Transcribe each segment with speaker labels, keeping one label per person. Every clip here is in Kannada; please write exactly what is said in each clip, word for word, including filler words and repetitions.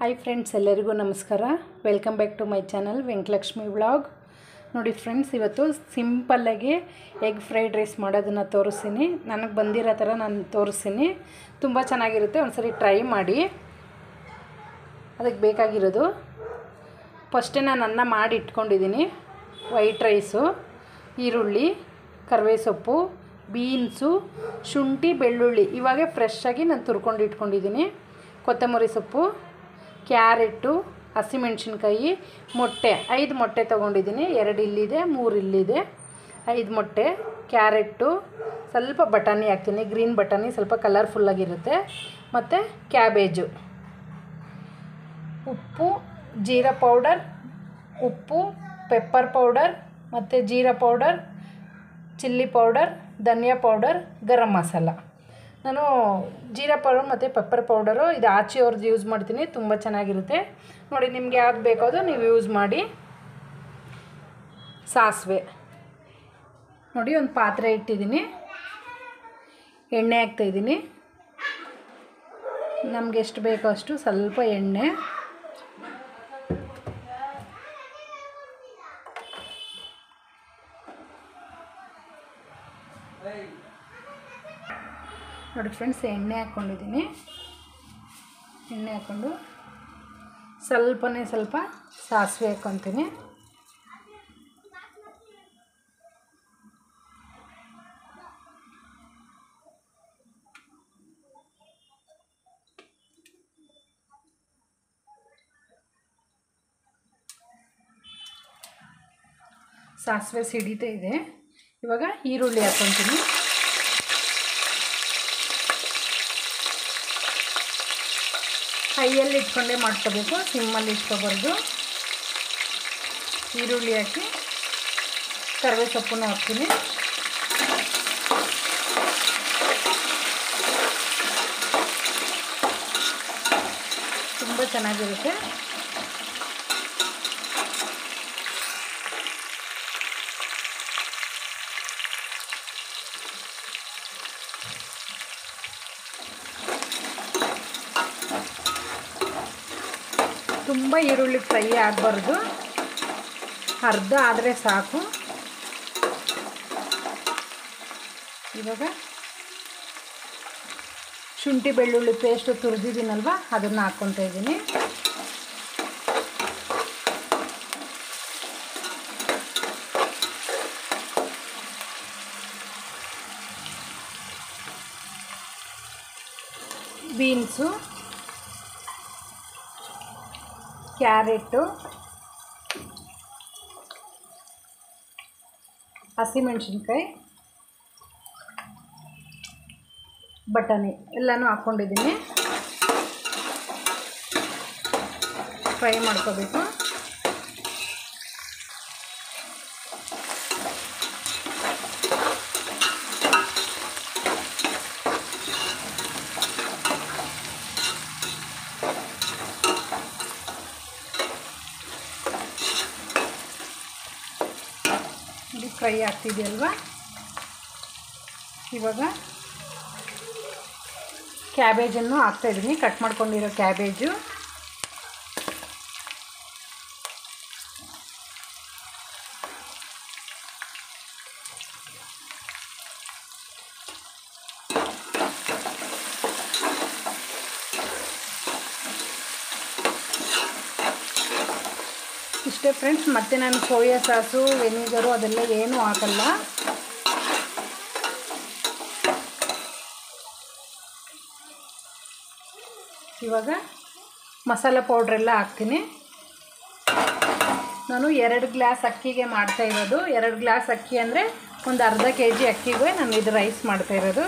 Speaker 1: ಹಾಯ್ ಫ್ರೆಂಡ್ಸ್, ಎಲ್ಲರಿಗೂ ನಮಸ್ಕಾರ. Welcome back to my channel Venkatalakshmi vlog. ನೋಡಿ ಫ್ರೆಂಡ್ಸ್, ಇವತ್ತು ಸಿಂಪಲ್ಲಾಗಿ ಎಗ್ ಫ್ರೈಡ್ ರೈಸ್ ಮಾಡೋದನ್ನು ತೋರಿಸ್ತೀನಿ. ನನಗೆ ಬಂದಿರೋ ಥರ ನಾನು ತೋರಿಸ್ತೀನಿ. ತುಂಬ ಚೆನ್ನಾಗಿರುತ್ತೆ, ಒಂದ್ಸರಿ ಟ್ರೈ ಮಾಡಿ. ಅದಕ್ಕೆ ಬೇಕಾಗಿರೋದು ಫಸ್ಟೇ ನಾನು ಅನ್ನ ಮಾಡಿ ಇಟ್ಕೊಂಡಿದ್ದೀನಿ. ವೈಟ್ ರೈಸು, ಈರುಳ್ಳಿ, ಕರಿಬೇವು ಸೊಪ್ಪು, ಬೀನ್ಸು, ಶುಂಠಿ, ಬೆಳ್ಳುಳ್ಳಿ ಇವಾಗೆ ಫ್ರೆಶ್ಶಾಗಿ ನಾನು ತುರ್ಕೊಂಡು ಇಟ್ಕೊಂಡಿದ್ದೀನಿ. ಕೊತ್ತಂಬರಿ ಸೊಪ್ಪು, ಕ್ಯಾರೆಟು, ಹಸಿಮೆಣ್ಸಿನ್ಕಾಯಿ, ಮೊಟ್ಟೆ ಐದು ಮೊಟ್ಟೆ ತೊಗೊಂಡಿದ್ದೀನಿ. ಎರಡು ಇಲ್ಲಿದೆ, ಮೂರು ಇಲ್ಲಿದೆ. ಐದು ಮೊಟ್ಟೆ, ಕ್ಯಾರೆಟು, ಸ್ವಲ್ಪ ಬಟಾಣಿ ಹಾಕ್ತೀನಿ. ಗ್ರೀನ್ ಬಟಾಣಿ ಸ್ವಲ್ಪ ಕಲರ್ಫುಲ್ಲಾಗಿರುತ್ತೆ. ಮತ್ತು ಕ್ಯಾಬೇಜು, ಉಪ್ಪು, ಜೀರಾ ಪೌಡರ್, ಉಪ್ಪು, ಪೆಪ್ಪರ್ ಪೌಡರ್ ಮತ್ತು jeera powder, chilli powder, dhania powder, garam masala. ನಾನು ಜೀರಾ ಪೌಡರ್ ಮತ್ತು ಪೆಪ್ಪರ್ ಪೌಡರು ಇದು ಆಚೆಯವ್ರದ್ದು ಯೂಸ್ ಮಾಡ್ತೀನಿ. ತುಂಬ ಚೆನ್ನಾಗಿರುತ್ತೆ. ನೋಡಿ, ನಿಮ್ಗೆ ಯಾವ್ದು ಬೇಕೋ ಅದು ನೀವು ಯೂಸ್ ಮಾಡಿ. ಸಾಸಿವೆ ನೋಡಿ, ಒಂದು ಪಾತ್ರೆ ಇಟ್ಟಿದ್ದೀನಿ. ಎಣ್ಣೆ ಹಾಕ್ತಾಯಿದ್ದೀನಿ. ನಮ್ಗೆ ಎಷ್ಟು ಬೇಕೋ ಅಷ್ಟು ಸ್ವಲ್ಪ ಎಣ್ಣೆ. ನೋಡಿ ಫ್ರೆಂಡ್ಸ್, ಎಣ್ಣೆ ಹಾಕ್ಕೊಂಡಿದ್ದೀನಿ. ಎಣ್ಣೆ ಹಾಕ್ಕೊಂಡು ಸ್ವಲ್ಪನೇ ಸ್ವಲ್ಪ ಸಾಸಿವೆ ಹಾಕ್ಕೊತೀನಿ. ಸಾಸಿವೆ ಸಿಡಿತಾ ಇದೆ. ಇವಾಗ ಈರುಳ್ಳಿ ಹಾಕ್ಕೊತೀನಿ. ಕೈಯಲ್ಲಿ ಇಟ್ಕೊಂಡೇ ಮಾಡ್ಕೋಬೇಕು, ಸಿಮ್ಮಲ್ಲಿ ಇಟ್ಕೋಬಾರ್ದು. ಈರುಳ್ಳಿ ಹಾಕಿ ಕರಿಬೇವು ಸೊಪ್ಪನ್ನು ಹಾಕ್ತೀನಿ. ತುಂಬ ಚೆನ್ನಾಗಿರುತ್ತೆ. ತುಂಬ ಈರುಳ್ಳಿ ಫ್ರೈ ಆಗಬಾರ್ದು, ಅರ್ಧ ಆದರೆ ಸಾಕು. ಇವಾಗ ಶುಂಠಿ ಬೆಳ್ಳುಳ್ಳಿ ಪೇಸ್ಟು ತುರಿದಿದ್ದೀನಲ್ವ, ಅದನ್ನು ಹಾಕ್ಕೊತಾ ಇದ್ದೀನಿ. ಬೀನ್ಸು, ಕ್ಯಾರೆಟು, ಹಸಿಮೆಣ್ಸಿನ್ಕಾಯಿ, ಬಟಾಣಿ ಎಲ್ಲನೂ ಹಾಕ್ಕೊಂಡಿದ್ದೀನಿ. ಫ್ರೈ ಮಾಡ್ಕೋಬೇಕು. ಫ್ರೈ ಆಗ್ತಿದೆಯಲ್ವ, ಇವಾಗ ಕ್ಯಾಬೇಜನ್ನು ಹಾಕ್ತಾಯಿದ್ದೀನಿ. ಕಟ್ ಮಾಡ್ಕೊಂಡಿರೋ ಕ್ಯಾಬೇಜು, ಇಷ್ಟೇ ಫ್ರೆಂಡ್ಸ್. ಮತ್ತು ನಾನು ಸೋಯಾ ಸಾಸು, ವೆನಿಗರು ಅದೆಲ್ಲ ಏನೂ ಹಾಕಲ್ಲ. ಇವಾಗ ಮಸಾಲ ಪೌಡ್ರೆಲ್ಲ ಹಾಕ್ತೀನಿ. ನಾನು ಎರಡು ಗ್ಲಾಸ್ ಅಕ್ಕಿಗೆ ಮಾಡ್ತಾ ಇರೋದು. ಎರಡು ಗ್ಲಾಸ್ ಅಕ್ಕಿ ಅಂದರೆ ಒಂದು ಅರ್ಧ ಕೆ ಜಿ ಅಕ್ಕಿಗೆ ನಾನು ಇದು ರೈಸ್ ಮಾಡ್ತಾ ಇರೋದು.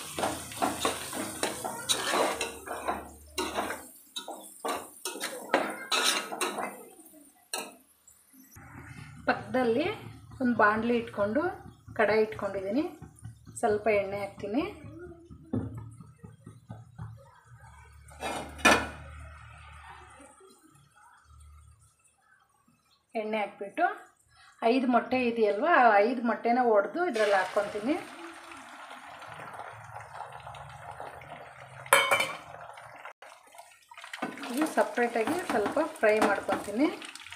Speaker 1: ಪಕ್ಕದಲ್ಲಿ ಒಂದು ಬಾಣಲಿ ಇಟ್ಕೊಂಡು ಕಡಾಯಿ ಇಟ್ಕೊಂಡಿದ್ದೀನಿ. ಸ್ವಲ್ಪ ಎಣ್ಣೆ ಹಾಕ್ತೀನಿ. ಎಣ್ಣೆ ಹಾಕ್ಬಿಟ್ಟು ಐದು ಮೊಟ್ಟೆ ಇದೆಯಲ್ವ, ಐದು ಮೊಟ್ಟೆನ ಒಡೆದು ಇದರಲ್ಲಿ ಹಾಕ್ಕೊತೀನಿ. ಇದು ಸಪ್ರೇಟಾಗಿ ಸ್ವಲ್ಪ ಫ್ರೈ ಮಾಡ್ಕೊತೀನಿ.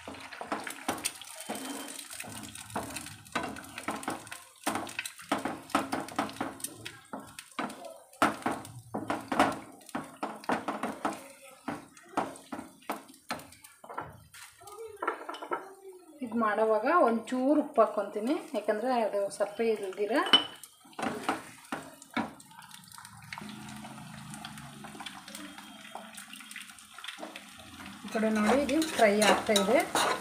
Speaker 1: ಇದು ಮಾಡೋವಾಗ ಒಂಚೂರು ಉಪ್ಪು ಹಾಕ್ಕೊತೀನಿ, ಯಾಕಂದರೆ ಅದು ಸಪ್ಪೆ ಇಲ್ದಿರ. ಈ ಕಡೆ ನೋಡಿ ಇದು ಫ್ರೈ ಆಗ್ತಾಯಿದೆ.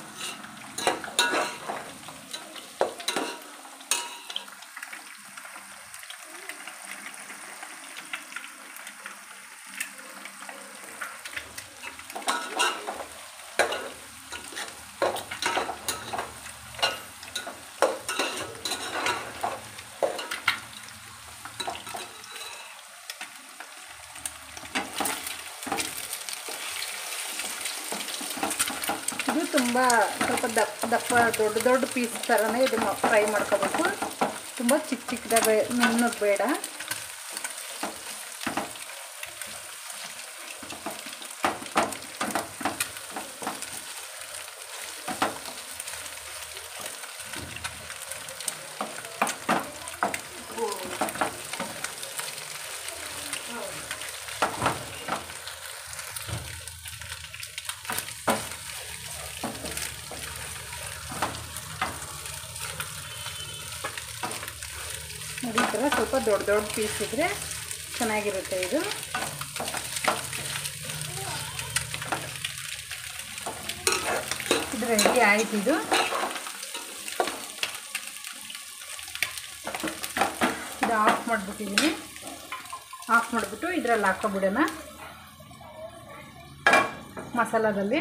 Speaker 1: ಇದು ತುಂಬ ಸ್ವಲ್ಪ ದಪ್ಪ ದಪ್ಪ ದೊಡ್ಡ ದೊಡ್ಡ ಪೀಸ್ ಥರನೇ ಇದು ಫ್ರೈ ಮಾಡ್ಕೋಬೇಕು. ತುಂಬ ಚಿಕ್ಕ ಚಿಕ್ಕದಾಗಿ ನುಣ್ಣಗೆ ಬೇಡ. ನೋಡಿ ಈ ಥರ ಸ್ವಲ್ಪ ದೊಡ್ಡ ದೊಡ್ಡ ಪೀಸ್ ಇದ್ದರೆ ಚೆನ್ನಾಗಿರುತ್ತೆ. ಇದು ಇದು ರೆಡಿ ಆಯ್ತು. ಇದು ಇದು ಆಫ್ ಮಾಡಿಬಿಟ್ಟಿದ್ದೀನಿ. ಆಫ್ ಮಾಡಿಬಿಟ್ಟು ಇದರಲ್ಲಿ ಹಾಕೋಬಿಡೋಣ ಮಸಾಲದಲ್ಲಿ.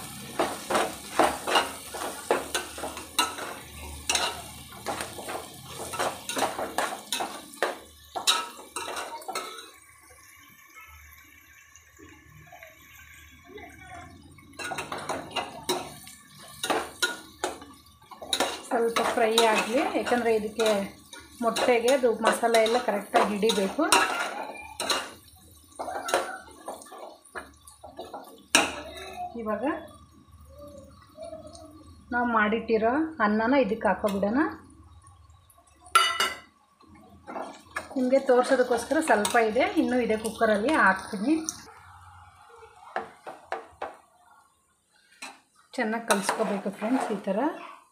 Speaker 1: ಸ್ವಲ್ಪ ಫ್ರೈ ಆಗಲಿ, ಯಾಕಂದರೆ ಇದಕ್ಕೆ ಮೊಟ್ಟೆಗೆ ಅದು ಮಸಾಲೆ ಎಲ್ಲ ಕರೆಕ್ಟಾಗಿ ಹಿಡಿಬೇಕು. ಇವಾಗ ನಾವು ಮಾಡಿಟ್ಟಿರೋ ಅನ್ನನ ಇದಕ್ಕೆ ಹಾಕೋಬಿಡೋಣ. ನಿಮಗೆ ತೋರಿಸೋದಕ್ಕೋಸ್ಕರ ಸ್ವಲ್ಪ ಇದೆ, ಇನ್ನೂ ಇದೆ, ಕುಕ್ಕರಲ್ಲಿ ಹಾಕ್ತೀನಿ. ಚೆನ್ನಾಗಿ ಕಲಿಸ್ಕೋಬೇಕು ಫ್ರೆಂಡ್ಸ್. ಈ ಥರ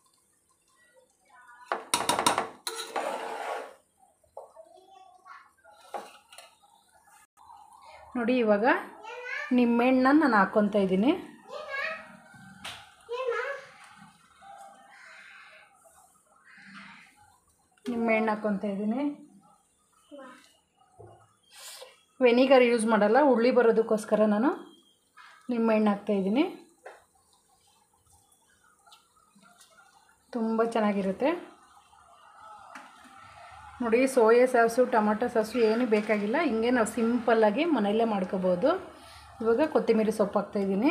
Speaker 1: ನೋಡಿ. ಇವಾಗ ನಿಂಬೆಹಣ್ಣನ್ನು ನಾನು ಹಾಕ್ಕೊತಾ ಇದ್ದೀನಿ. ನಿಂಬೆಹಣ್ಣು ಹಾಕ್ಕೊತಾ ಇದ್ದೀನಿ. ವೆನಿಗರ್ ಯೂಸ್ ಮಾಡಲ್ಲ, ಹುಳಿ ಬರೋದಕ್ಕೋಸ್ಕರ ನಾನು ನಿಂಬೆಹಣ್ಣು ಹಾಕ್ತಾಯಿದ್ದೀನಿ. ತುಂಬ ಚೆನ್ನಾಗಿರುತ್ತೆ ನೋಡಿ. ಸೋಯಾ ಸಾಸು ಟೊಮೆಟೊ ಸಾಸು ಏನೂ ಬೇಕಾಗಿಲ್ಲ, ಹಿಂಗೆ ನಾವು ಸಿಂಪಲ್ಲಾಗಿ ಮನೆಯಲ್ಲೇ ಮಾಡ್ಕೋಬೋದು. ಇವಾಗ ಕೊತ್ತಂಬರಿ ಸೊಪ್ಪು ಹಾಕ್ತಾಯಿದ್ದೀನಿ.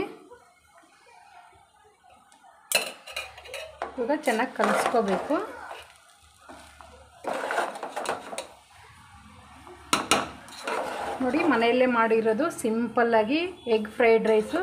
Speaker 1: ಇವಾಗ ಚೆನ್ನಾಗಿ ಕಲಿಸ್ಕೋಬೇಕು. ನೋಡಿ ಮನೆಯಲ್ಲೇ ಮಾಡಿರೋದು ಸಿಂಪಲ್ಲಾಗಿ ಎಗ್ ಫ್ರೈಡ್ ರೈಸು.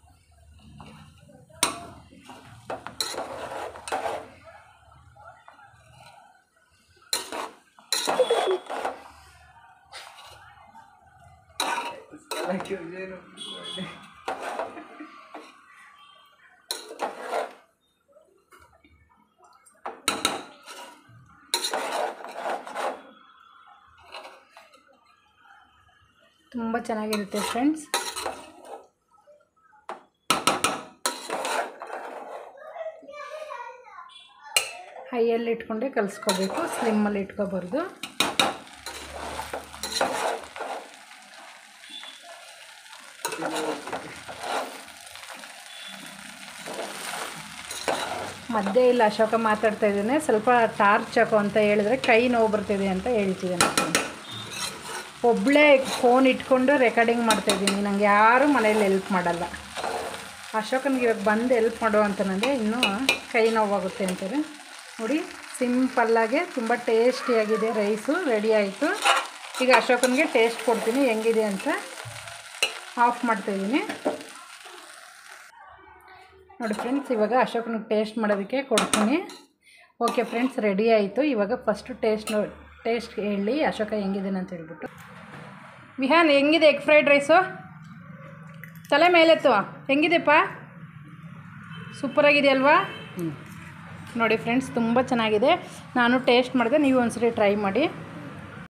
Speaker 1: ತುಂಬ ಚೆನ್ನಾಗಿರುತ್ತೆ ಫ್ರೆಂಡ್ಸ್. ಹೈಯಲ್ಲಿ ಇಟ್ಕೊಂಡೆ ಕಲಿಸ್ಕೋಬೇಕು, ಸ್ಲಿಮ್ಮಲ್ಲಿ ಇಟ್ಕೋಬಾರ್ದು. ಮಧ್ಯೆ ಇಲ್ಲ ಅಶೋಕ ಮಾತಾಡ್ತಾ ಇದ್ದಾನೆ, ಸ್ವಲ್ಪ ಟಾರ್ಚ್ ಹಾಕೋ ಅಂತ ಹೇಳಿದ್ರೆ ಕೈ ನೋವು ಬರ್ತಿದೆ ಅಂತ ಹೇಳ್ತಿದ್ದಾನೆ. ಒಬ್ಬಳೇ ಫೋನ್ ಇಟ್ಕೊಂಡು ರೆಕಾರ್ಡಿಂಗ್ ಮಾಡ್ತಾಯಿದ್ದೀನಿ, ನನಗೆ ಯಾರೂ ಮನೇಲಿ ಹೆಲ್ಪ್ ಮಾಡಲ್ಲ. ಅಶೋಕನಿಗೆ ಇವಾಗ ಬಂದು ಹೆಲ್ಪ್ ಮಾಡೋ ಅಂತ ನನಗೆ ಇನ್ನೂ ಕೈ ನೋವಾಗುತ್ತೆ ಅಂತಾರೆ. ನೋಡಿ ಸಿಂಪಲ್ಲಾಗೆ ತುಂಬ ಟೇಸ್ಟಿಯಾಗಿದೆ ರೈಸು ರೆಡಿ ಆಯಿತು. ಈಗ ಅಶೋಕನಿಗೆ ಟೇಸ್ಟ್ ಕೊಡ್ತೀನಿ ಹೆಂಗಿದೆ ಅಂತ. ಆಫ್ ಮಾಡ್ತಾಯಿದ್ದೀನಿ. ನೋಡಿ ಫ್ರೆಂಡ್ಸ್, ಇವಾಗ ಅಶೋಕನಿಗೆ ಟೇಸ್ಟ್ ಮಾಡೋದಕ್ಕೆ ಕೊಡ್ತೀನಿ. ಓಕೆ ಫ್ರೆಂಡ್ಸ್, ರೆಡಿ ಆಯಿತು. ಇವಾಗ ಫಸ್ಟು ಟೇಸ್ಟ್ ನೋ ಟೇಸ್ಟ್ ಹೇಳಿ ಅಶೋಕ ಹೆಂಗಿದ್ದೇನೆ ಅಂತ ಹೇಳ್ಬಿಟ್ಟು. ವಿಹಾನ್, ಹೆಂಗಿದೆ ಎಗ್ ಫ್ರೈಡ್ ರೈಸು? ತಲೆ ಮೇಲೆತ್ತು, ಹೆಂಗಿದೆಪ್ಪ? ಸೂಪರಾಗಿದೆಯಲ್ವಾ? ಹ್ಞೂ ನೋಡಿ ಫ್ರೆಂಡ್ಸ್, ತುಂಬ ಚೆನ್ನಾಗಿದೆ. ನಾನು ಟೇಸ್ಟ್ ಮಾಡಿದೆ, ನೀವು ಒಂದ್ಸರಿ ಟ್ರೈ ಮಾಡಿ.